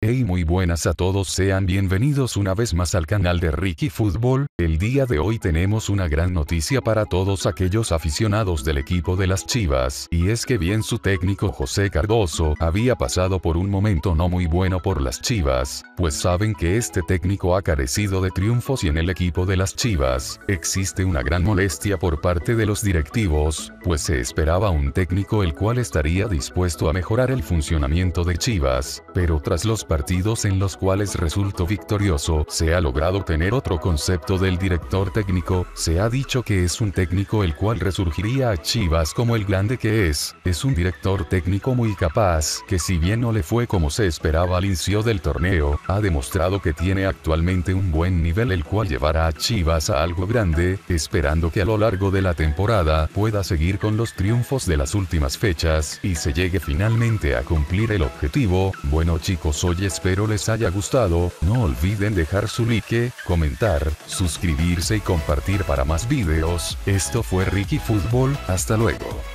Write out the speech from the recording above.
Hey, muy buenas a todos, sean bienvenidos una vez más al canal de Ricky Fútbol. El día de hoy tenemos una gran noticia para todos aquellos aficionados del equipo de las Chivas, y es que bien su técnico José Cardoso había pasado por un momento no muy bueno por las Chivas, pues saben que este técnico ha carecido de triunfos y en el equipo de las Chivas existe una gran molestia por parte de los directivos, pues se esperaba un técnico el cual estaría dispuesto a mejorar el funcionamiento de Chivas, pero tras los partidos en los cuales resultó victorioso, se ha logrado tener otro concepto del director técnico. Se ha dicho que es un técnico el cual resurgiría a Chivas como el grande que es un director técnico muy capaz, que si bien no le fue como se esperaba al inicio del torneo, ha demostrado que tiene actualmente un buen nivel el cual llevará a Chivas a algo grande, esperando que a lo largo de la temporada pueda seguir con los triunfos de las últimas fechas, y se llegue finalmente a cumplir el objetivo. Bueno chicos, hoy espero les haya gustado, no olviden dejar su like, comentar, suscribirse y compartir para más videos. Esto fue Ricky Fútbol, hasta luego.